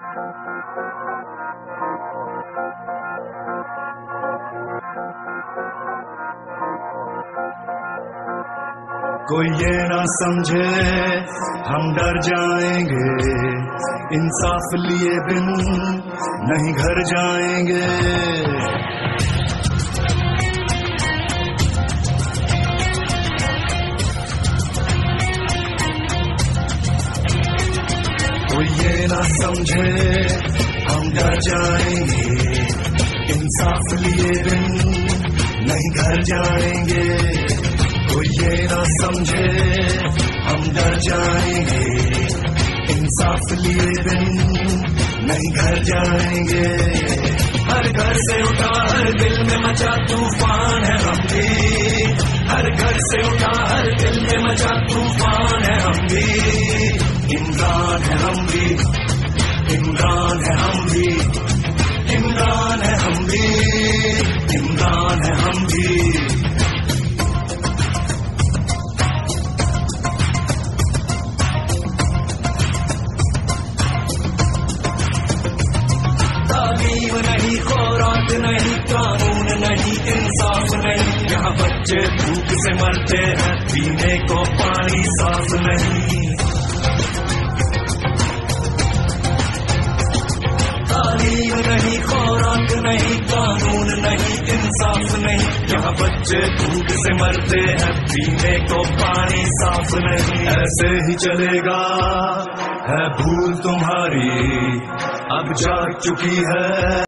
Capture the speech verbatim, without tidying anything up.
कोई ये ना समझे हम डर जाएंगे, इंसाफ लिए बिन नहीं घर जाएंगे। कोई ये ना समझे हम डर जाएंगे, इंसाफ लिए बिन नहीं घर जाएंगे। कोई ये ना समझे हम डर जाएंगे, इंसाफ लिए बिन नहीं घर जाएंगे। हर घर से उठा हर दिल में मचा तूफान है हम भी, हर घर से उठा हर दिल में मचा तूफान है हम भी। इमरान है हम भी, इमरान है हम भी, इमरान है हम भी, इमरान है हम भी। तालीम नहीं, खुराक नहीं, कानून नहीं, इंसाफ नहीं, यहाँ बच्चे भूख से मरते हैं, पीने को पानी साफ नहीं। तालीम नहीं, खुराक नहीं, कानून नहीं, इंसाफ नहीं, यहाँ बच्चे भूख से मरते हैं, पीने को पानी साफ नहीं। ऐसे ही चलेगा है भूल तुम्हारी अब जाग चुकी है।